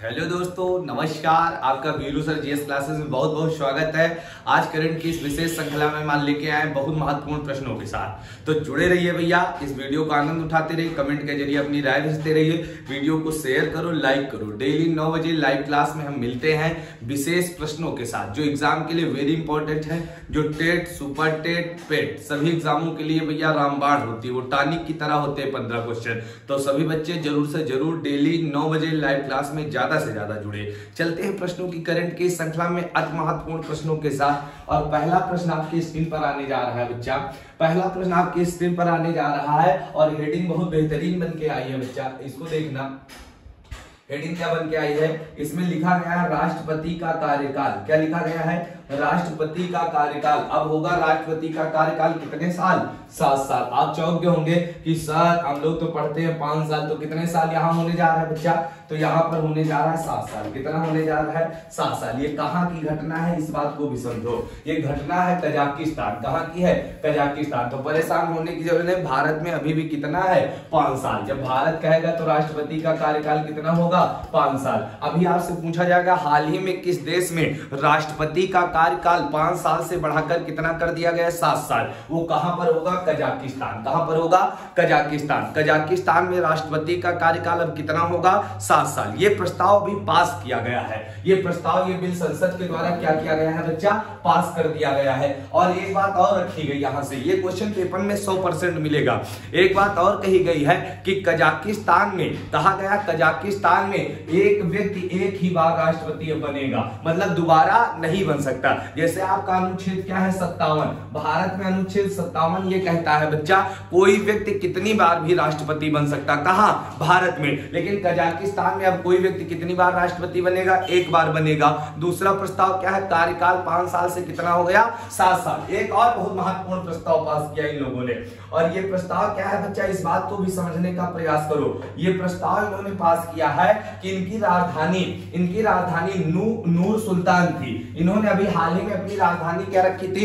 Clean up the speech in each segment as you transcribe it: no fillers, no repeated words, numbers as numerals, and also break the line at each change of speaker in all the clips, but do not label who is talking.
Hello दोस्तों, नमस्कार। आपका वीरू सर जीएस क्लासेस में बहुत बहुत स्वागत है। आज करंट की इस विशेष श्रृंखला में मान लेके आए बहुत महत्वपूर्ण प्रश्नों के साथ। तो जुड़े रहिए भैया, इस वीडियो का आनंद उठाते रहिए, कमेंट के जरिए अपनी राय भेजते रहिए, वीडियो को शेयर करो, लाइक करो। डेली 9 बजे लाइव क्लास में हम मिलते हैं विशेष प्रश्नों के साथ जो एग्जाम के लिए वेरी इंपॉर्टेंट है, जो टेट, सुपर टेट, पेट सभी एग्जामों के लिए भैया रामबाण होती है, वो टॉनिक की तरह होते हैं 15 क्वेश्चन। तो सभी बच्चे जरूर से जरूर डेली 9 बजे लाइव क्लास में ज्यादा से ज्यादा जुड़े। चलते हैं प्रश्नों की करंट की श्रृंखला में अति महत्वपूर्ण प्रश्नों के साथ। और पहला प्रश्न आपकी स्क्रीन पर आने जा रहा है बच्चा। पहला प्रश्न आपकी स्क्रीन पर आने जा रहा है और हेडिंग बहुत बेहतरीन बन के आई है बच्चा, इसको देखना। हेडिंग क्या बन के आई है, इसमें लिखा गया है राष्ट्रपति का कार्यकाल। क्या लिखा गया है? राष्ट्रपति का कार्यकाल। अब होगा राष्ट्रपति का कार्यकाल कितने साल? 7 साल। आप चौंक गए होंगे कि सर हम लोग तो पढ़ते हैं 5 साल, तो कितने साल यहाँ होने जा रहा है बच्चा? तो यहाँ पर होने जा रहा है 7 साल। कितना होने जा रहा है? 7 साल। ये कहाँ की घटना है, इस बात को भी समझो। ये घटना है कजाकिस्तान। कहाँ की है? कजाकिस्तान। तो परेशान होने की जरूरत नहीं, भारत में अभी भी कितना है? 5 साल। जब भारत कहेगा तो राष्ट्रपति का कार्यकाल कितना होगा? 5 साल। अभी आपसे पूछा जाएगा हाल ही में किस देश में राष्ट्रपति का कार्यकाल 5 साल से बढ़ाकर कितना कर दिया गया? 7 साल। वो कहां पर होगा? कजाकिस्तान। कहां पर होगा? कजाकिस्तान। कजाकिस्तान में राष्ट्रपति का कार्यकाल अब कितना होगा? 7 साल। ये प्रस्ताव भी पास किया गया है। ये प्रस्ताव, ये बिल संसद के द्वारा क्या किया गया है बच्चा? पास कर दिया गया है। और एक बात और रखी गई यहां से, ये क्वेश्चन पेपर में 100% मिलेगा। एक बात और कही गई है कि कजाकिस्तान में, कहा गया कजाकिस्तान में एक व्यक्ति एक ही बार राष्ट्रपति बनेगा, मतलब दोबारा नहीं बन सकता। जैसे आपका अनुच्छेद क्या है? 57। भारत में अनुच्छेद 57 ये कहता है बच्चा कोई व्यक्ति कितनी बार भी राष्ट्रपति बन सकता। कहां? भारत में। लेकिन कजाकिस्तान में अब कोई व्यक्ति कितनी बार राष्ट्रपति बनेगा? एक बार बनेगा। दूसरा प्रस्ताव क्या है? कार्यकाल 5 साल से कितना हो गया? 7 साल। एक और बहुत महत्वपूर्ण प्रस्ताव पास किया इन लोगों ने, और ये प्रस्ताव क्या है बच्चा? इस बात को भी समझने का प्रयास करो। ये प्रस्ताव इन्होंने पास किया है कि इनकी राजधानी नूर सुल्तान थी। इन्होंने अभी हाल ही में अपनी राजधानी क्या रखी थी?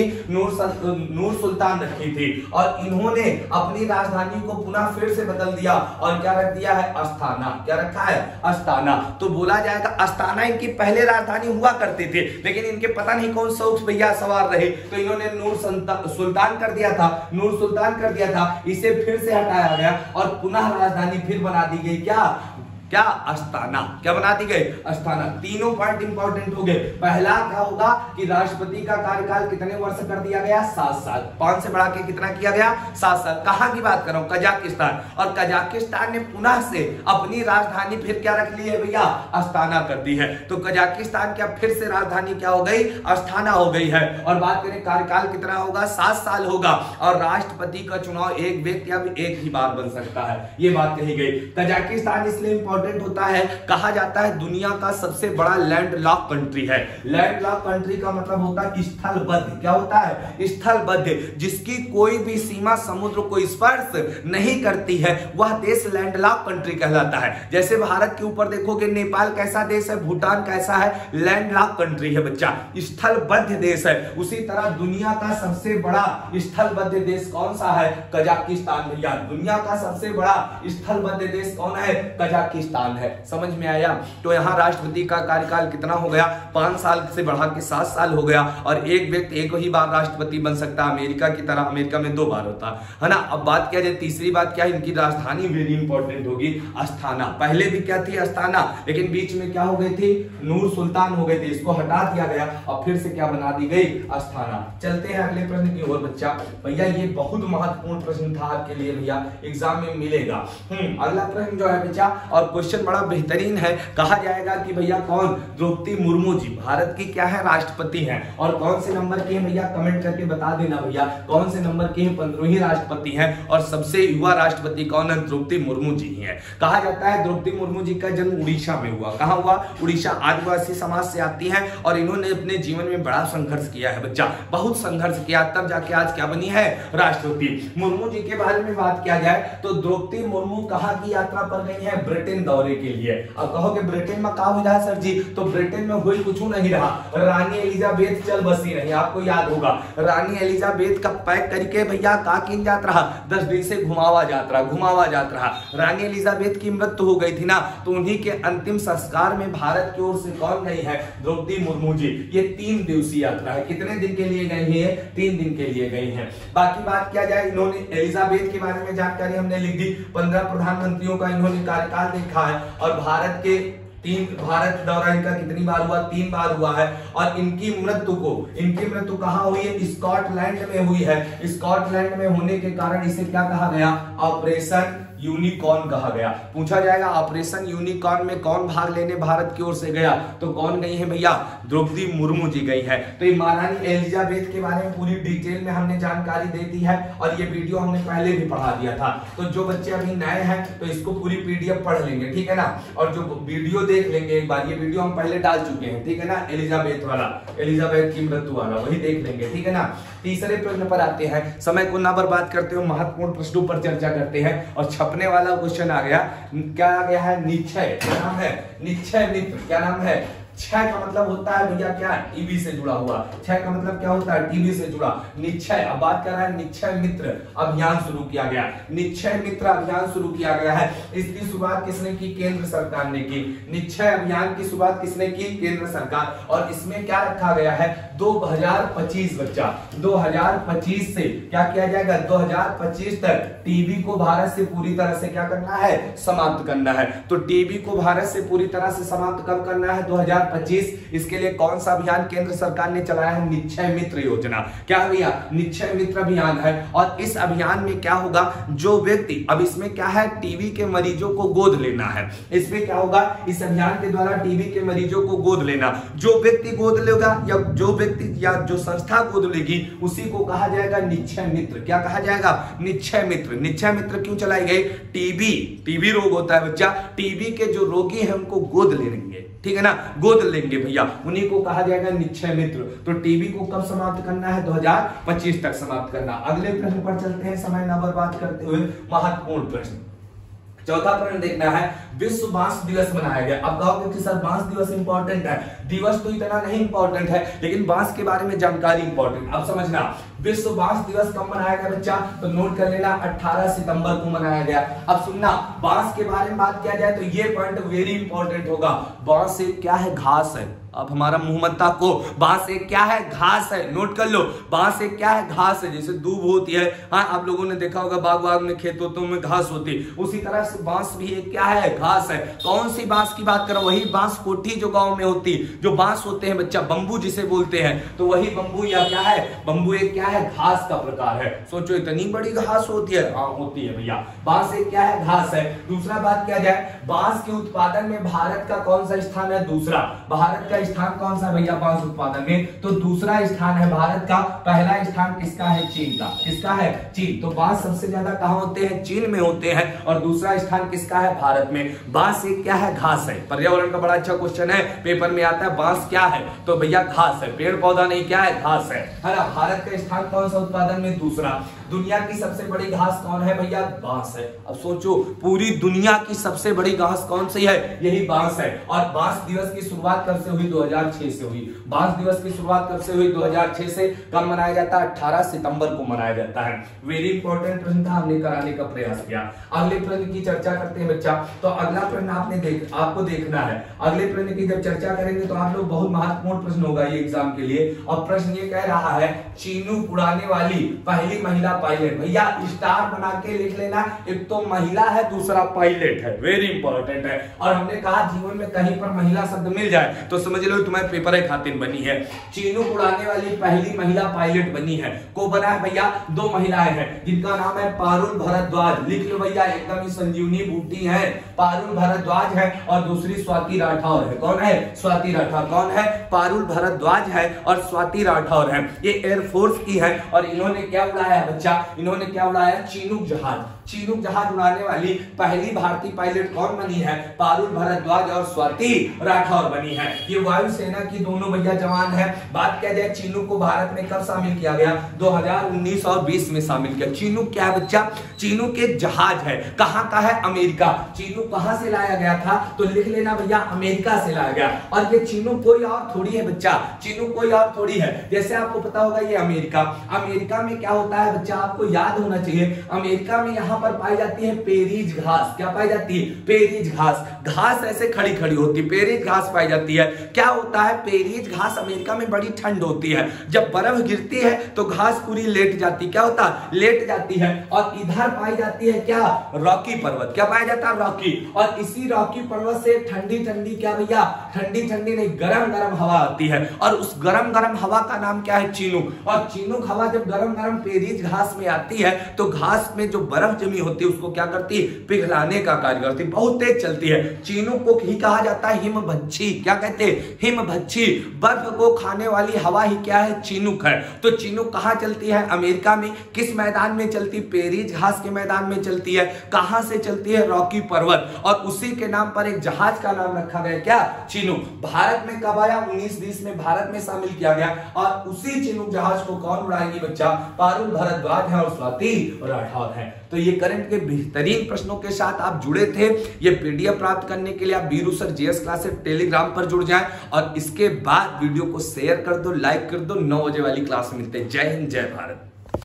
नूर सुल्तान रखी थी। और इन्होंने अपनी राजधानी को पुनः फिर से बदल दिया और क्या रख दिया है? अस्ताना। क्या रखा है? अस्ताना। तो बोला जाएगा अस्ताना इनकी पहले राजधानी हुआ करती थी, लेकिन इनके पता नहीं कौन सा भैया सवार रहे, तो इन्होंने नूर सुल्तान कर दिया था। नूर सुल्तान कर दिया था, इसे फिर से हटाया गया और पुनः राजधानी फिर बना दी गई। क्या? अस्ताना। क्या बना दी गई? अस्ताना। तीनों पॉइंट इंपॉर्टेंट हो गए। पहला क्या होगा कि राष्ट्रपति का कार्यकाल कितने वर्ष कर दिया गया? 7 साल। 5 से बढ़ा के कितना किया गया? 7 साल। कहां की बात कर रहा हूं? कजाकिस्तान। और कजाकिस्तान ने पुनः से अपनी राजधानी फिर क्या रख ली है भैया? अस्ताना कर दी है। तो कजाकिस्तान क्या फिर से राजधानी क्या हो गई? अस्ताना हो गई है। और बात करें कार्यकाल कितना होगा? 7 साल होगा। और राष्ट्रपति का चुनाव एक व्यक्ति अब एक ही बार बन सकता है, ये बात कही गई। कजाकिस्तान इसलिए होता है, कहा जाता है दुनिया का सबसे बड़ा लैंडलॉक कंट्री है। लैंडलॉक कंट्री का मतलब होता है स्थलबद्ध। क्या होता है? स्थलबद्ध। जिसकी कोई भी सीमा समुद्र को स्पर्श नहीं करती है, वह देश लैंडलॉक कंट्री कहलाता है। जैसे भारत के ऊपर देखोगे नेपाल कैसा देश है, भूटान कैसा है? लैंडलॉक कंट्री है बच्चा, स्थलबद्ध देश है। उसी तरह दुनिया का सबसे बड़ा स्थलबद्ध देश कौन सा है? कजाकिस्तान भैया। दुनिया का सबसे बड़ा स्थलबद्ध देश कौन है? कजाकिस्तान है। समझ में आया? तो यहाँ राष्ट्रपति का कार्यकाल कितना हो गया? 5 साल से बढ़ा के 7 साल हो गया। और एक व्यक्ति एक ही बार राष्ट्रपति बन सकता है, अमेरिका की तरह। अमेरिका में 2 बार होता है ना। अब बात किया जाए, तीसरी बात क्या है? इनकी राजधानी वेरी इंपॉर्टेंट होगी, अस्ताना। पहले भी क्या थी? अस्ताना, लेकिन बीच में क्या हो गई थी? नूर सुल्तान हो गई थी। इसको हटा दिया गया और फिर से क्या बना दी गई? अस्ताना। चलते हैं अगले प्रश्न की ओर बच्चा। भैया ये बहुत महत्वपूर्ण प्रश्न था आपके लिए भैया, एग्जाम में मिलेगा। अगला प्रश्न जो है बच्चा, और क्वेश्चन बड़ा बेहतरीन है। कहा जाएगा कि भैया कौन? द्रौपदी मुर्मू जी भारत की क्या है? राष्ट्रपति हैं। और कौन से नंबर के हैं भैया? कमेंट करके बता देना भैया कौन से नंबर के हैं। 15वीं राष्ट्रपति हैं। और सबसे युवा राष्ट्रपति कौन है? द्रौपदी मुर्मू जी हैं। कहा जाता है द्रौपदी मुर्मू जी का जन्म उड़ीसा में हुआ। कहां हुआ? उड़ीसा। आदिवासी समाज से आती हैं और इन्होंने अपने जीवन में बड़ा संघर्ष किया है बच्चा, बहुत संघर्ष किया, तब जाके आज क्या बनी है? राष्ट्रपति। मुर्मू जी के बारे में बात किया जाए तो द्रौपदी मुर्मू कहां की यात्रा पर गई है? ब्रिटेन दौरे के लिए। अब कहोगे ब्रिटेन में का हो रहा सर जी, तो ब्रिटेन में हुई कुछ नहीं रहा, रानी एलिजाबेथ चल बसी रही। आपको याद होगा रानी एलिजाबेथ का पैक करके भैया का किन जात रहा, 10 दिन से घुमावा जात रहा। रानी एलिजाबेथ की मृत्यु हो गई थी ना, तो उन्हीं के अंतिम संस्कार में भारत की ओर से कौन गई है, द्रौपदी मुर्मू जी। ये 3 दिवसीय यात्रा है। कितने दिन के लिए गई है, 3 दिन के लिए गई है। बाकी बात किया जाए, इन्होंने एलिजाबेथ के बारे में जानकारी हमने लिख दी। 15 प्रधानमंत्रियों का इन्होंने कार्यकाल देखा है और भारत दौरा इनका कितनी बार हुआ, 3 बार हुआ है। और इनकी मृत्यु कहाँ हुई है, स्कॉटलैंड में हुई है। स्कॉटलैंड में होने के कारण इसे क्या कहा गया, ऑपरेशन यूनिकॉर्न कहा गया। पूछा जाएगा ऑपरेशन यूनिकॉर्न में कौन भाग लेने भारत की ओर से गया, तो कौन गई है भैया, द्रौपदी मुर्मू जी गई है। तो ये महारानी एलिजाबेथ के बारे में पूरी डिटेल में हमने जानकारी दे दी है और ये वीडियो हमने पहले भी पढ़ा दिया था। तो जो बच्चे अभी नए हैं तो इसको पूरी पीडीएफ पढ़ लेंगे, ठीक है ना, और जो वीडियो देख लेंगे एक बार, ये वीडियो हम पहले डाल चुके हैं, ठीक है ना, एलिजाबेथ की मृत्यु वाला, वही देख लेंगे, ठीक है ना। तीसरे प्रश्न पर आते हैं, समय को ना बर्बाद करते हुए महत्वपूर्ण प्रश्नों पर चर्चा करते हैं। और छपने वाला क्वेश्चन आ गया, क्या आ गया है, निश्चय, क्या नाम है, निश्चय मित्र, क्या नाम है। 6 का मतलब होता है भैया क्या, टीबी से जुड़ा हुआ। 6 का मतलब क्या होता है, टीबी से जुड़ा। निश्चय, अब बात कर रहा है निश्चय मित्र अभियान शुरू किया गया। निश्चय मित्र अभियान शुरू किया गया है। इसकी शुरुआत किसने की, केंद्र सरकार ने की। निश्चय अभियान की शुरुआत किसने की, केंद्र सरकार। और इसमें क्या रखा गया है, 2025 बच्चा, 2025 से क्या किया जाएगा, 2025 तक टीबी को भारत से पूरी तरह से क्या करना है, समाप्त करना है। तो टीबी को भारत से पूरी तरह से समाप्त कब करना है, 2025। इसके लिए कौन सा अभियान केंद्र सरकार ने चलाया है, निश्चय मित्र योजना। क्या भैया, निश्चय मित्र अभियान है। और इस अभियान में क्या होगा, जो व्यक्ति, अब इसमें क्या है, टीबी के मरीजों को गोद लेना है। इसमें क्या होगा, इस अभियान के द्वारा टीबी के मरीजों को गोद लेना। जो व्यक्ति गोद लेगा या जो व्यक्ति या जो संस्था गोद लेगी उसी को कहा जाएगा निश्चय मित्र। क्या कहा जाएगा, निश्चय मित्र। निश्चय मित्र क्यों चलाई गई, टीबी रोग होता है बच्चा, टीबी के जो रोगी हैं उनको गोद लेंगे, ठीक है ना, गोद लेंगे भैया, उन्हीं को कहा जाएगा निश्चय मित्र। तो टीबी को कब समाप्त करना है, 2025 तक समाप्त करना। अगले प्रश्न पर चलते हैं, समय न बर्बाद करते हुए महत्वपूर्ण प्रश्न। चौथा प्रश्न देखना है, विश्व बांस दिवस मनाया गया। अब कहोगे कि सर बांस दिवस इंपॉर्टेंट है, दिवस तो इतना नहीं इंपॉर्टेंट है, लेकिन बांस के बारे में जानकारी इंपॉर्टेंट। अब समझना, विश्व बांस दिवस कब मनाया गया बच्चा, तो नोट कर लेना, 18 सितंबर को मनाया गया। अब सुनना, बांस के बारे में बात किया जाए तो ये पॉइंट वेरी इंपॉर्टेंट होगा। बांस एक क्या है, घास है। अब हमारा मुहम्मदा को, बांस एक क्या है, घास है। नोट कर लो, बांस एक क्या है, घास है। जैसे दूब होती है, हाँ आप लोगों ने देखा होगा बाग में, खेतों में घास होती है, उसी तरह से बांस भी एक क्या है, घास है। कौन सी बांस की बात करो, वही बांस कोठी जो गांव में होती, जो बांस होते हैं बच्चा, बंबू जिसे बोलते हैं, तो वही बंबू या क्या है, बंबू एक क्या है, घास का प्रकार है। सोचो इतनी बड़ी घास होती है, हाँ होती है भैया। बांस एक क्या है, घास है। दूसरा बात किया जाए, बांस के उत्पादन में भारत का कौन सा स्थान है, दूसरा। भारत का स्थान कौन सा भैया, बांस उत्पादन में, तो दूसरा स्थान है भारत का। पहला स्थान किसका है, चीन का। किसका है, चीन। तो बांस सबसे ज्यादा कहां होते हैं, चीन में होते हैं। और दूसरा स्थान किसका है, भारत में। बांस एक क्या है, घास है। पर्यावरण का बड़ा अच्छा क्वेश्चन है, पेपर में आता है, बांस क्या है, तो भैया घास है, पेड़ पौधा नहीं, क्या है, घास है ना। भारत का स्थान कौन सा उत्पादन में, दूसरा। दुनिया की सबसे बड़ी घास कौन है भैया, बांस है। अब सोचो, पूरी दुनिया की सबसे बड़ी घास कौन सी है, यही बांस है। और बांस दिवस की शुरुआत कब से हुई, 2006 से हुई। बांस दिवस की शुरुआत कब से हुई, 2006 से। कब मनाया जाता है, 18 सितंबर को मनाया जाता है। वेरी इंपॉर्टेंट प्रश्न था, हमने कराने का प्रयास किया। अगले प्रश्न की चर्चा करते हैं बच्चा। तो अगला प्रश्न आपको देखना है। अगले प्रश्न की जब चर्चा करेंगे तो आप लोग, बहुत महत्वपूर्ण प्रश्न होगा ये एग्जाम के लिए। और प्रश्न ये कह रहा है, चीनूक उड़ाने वाली पहली महिला पायलट। भैया स्टार बना के लिख लेना, एक तो महिला है, दूसरा पायलट है, वेरी इंपॉर्टेंट है। और हमने कहा जीवन में कहीं पर महिला शब्द मिल जाए तो समझ लो तुम्हारे पेपर है खातिर बनी है। चीनूक उड़ाने वाली पहली महिला पायलट बनी है। को बना है भैया, 2 महिलाएं हैं जिनका नाम है पारुल भरद्वाज। लिख लो भैया, एकदम ही संजीवनी बूटी है। पारुल भरद्वाज है और दूसरी स्वाति राठौर है। कौन है, स्वाति राठौर। कौन है, पारुल भरद्वाज है और स्वाति राठौर है। ये एयरफोर्स की है और इन्होंने क्या उड़ाया है बच्चा, बच्चा, इन्होंने क्या उड़ाया? चिनूक जहाज। चिनूक जहाज उड़ाने वाली पहली भारतीय पायलट कौन बनी है? पारुल भारद्वाज और स्वाति राठौर बनी है। ये वायुसेना की दोनों भैया जवान है। बात किया जाए चिनूक को भारत में कब शामिल किया गया? 2019 और 20 में शामिल किया। चिनूक क्या है बच्चा? चिनूक एक जहाज है। कहाँ का है? अमेरिका। चिनूक कहाँ से लाया गया था? तो लिख लेना भैया, अमेरिका से लाया गया। और ये चिनूक कोई और थोड़ी है बच्चा, चिनूक कोई और थोड़ी है। जैसे आपको पता होगा ये अमेरिका, अमेरिका में क्या होता है बच्चा? आपको याद होना चाहिए, अमेरिका में यहाँ पर पाई जाती है पेरीज घास। क्या पाई जाती है? पेरीज घास। घास ऐसे खड़ी खड़ी होती है, पेरीज घास पाई जाती है। क्या होता है? पेरीज घास, अमेरिका में बड़ी ठंड होती है, जब बर्फ गिरती है तो घास पूरी लेट जाती। क्या होता है? लेट जाती है। और इधर पाई जाती है क्या? रॉकी पर्वत। क्या पाया जाता है? रॉकी। और इसी रॉकी पर्वत से ठंडी ठंडी, क्या भैया? ठंडी ठंडी नहीं, गरम गरम हवा आती है। और उस गरम गरम हवा का नाम क्या है? चिनूक। और चिनूक हवा जब गरम गरम पेरीज घास में आती है तो घास में जो बर्फ जमी होती है उसको क्या करती है? पिघलाने का कार्य करती है, बहुत तेज चलती है। चिनूक को ही कहा जाता है हिमभच्छी। क्या कहते हैं? हिमभच्छी। बर्फ को खाने वाली हवा ही क्या है? चिनूक है। तो चिनूक कहाँ चलती है? अमेरिका में। किस मैदान में चलती? पेरीज घास के मैदान में चलती है। कहां से चलती है? रॉकी पर्वत। और उसी के नाम पर एक जहाज का नाम रखा गया, क्या? चिनूक। भारत में कब आया? 1920 में भारत में शामिल किया गया। और उसी चिनूक जहाज को कौन उड़ाएगी बच्चा? पारुल भारद्वाज है और स्वाति राठौर है। तो ये करंट के बेहतरीन प्रश्नों के साथ आप जुड़े थे। ये पीडीएफ प्राप्त करने के लिए आप Veeru sir GS classes Telegram पर जुड़ जाएं और इसके बाद वीडियो को शेयर कर दो, लाइक कर दो। 9 बजे वाली क्लास में मिलते हैं। जय हिंद, जय भारत।